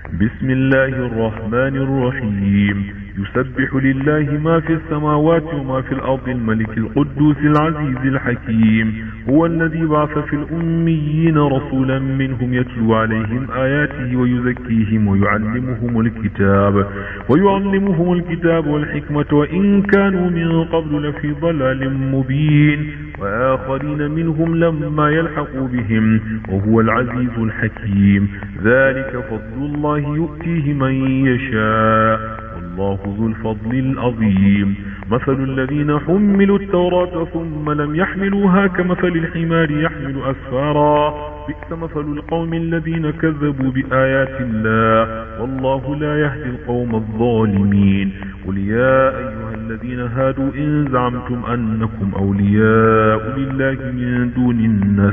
بسم الله الرحمن الرحيم. يسبح لله ما في السماوات وما في الأرض الملك القدوس العزيز الحكيم. هو الذي بعث في الأميين رسولا منهم يتلو عليهم آياته ويزكيهم ويعلمهم الكتاب والحكمة وإن كانوا من قبل لفي ضلال مبين وآخرين منهم لما يلحقوا بهم وهو العزيز الحكيم. ذلك فضل الله يؤتيه من يشاء والله ذو الفضل العظيم. مثل الذين حملوا التوراة ثم لم يحملوها كمثل الحمار يحمل أسفارا بئس مثل القوم الذين كذبوا بآيات الله والله لا يهدي القوم الظالمين. قل يا أيها الذين هادوا إن زعمتم أنكم أولياء لله من دون الناس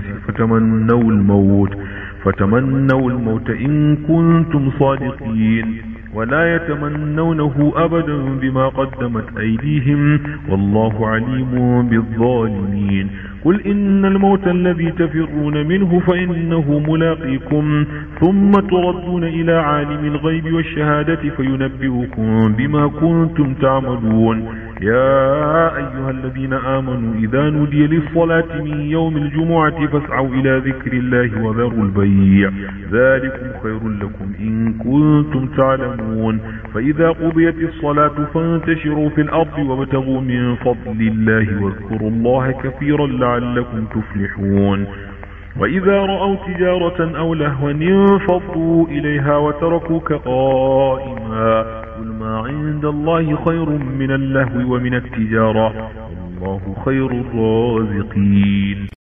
فتمنوا الموت إن كنتم صادقين ولا يتمنونه أبدا بما قدمت أيديهم والله عليم بالظالمين. قل إن الموت الذي تفرون منه فإنه ملاقيكم ثم تردون إلى عالم الغيب والشهادة فينبئكم بما كنتم تعملون. يا أيها الذين آمنوا إذا نودي للصلاة من يوم الجمعة فاسعوا إلى ذكر الله وذروا البيع ذلكم خير لكم إن كنتم تعلمون. فإذا قضيت الصلاة فانتشروا في الأرض وابتغوا من فضل الله واذكروا الله كثيرا لعلكم تفلحون. وإذا رأوا تجارة أو لهوا انفضوا إليها وتركوك قائما قل ما عند الله خير من اللهو ومن التجارة والله خير الرازقين.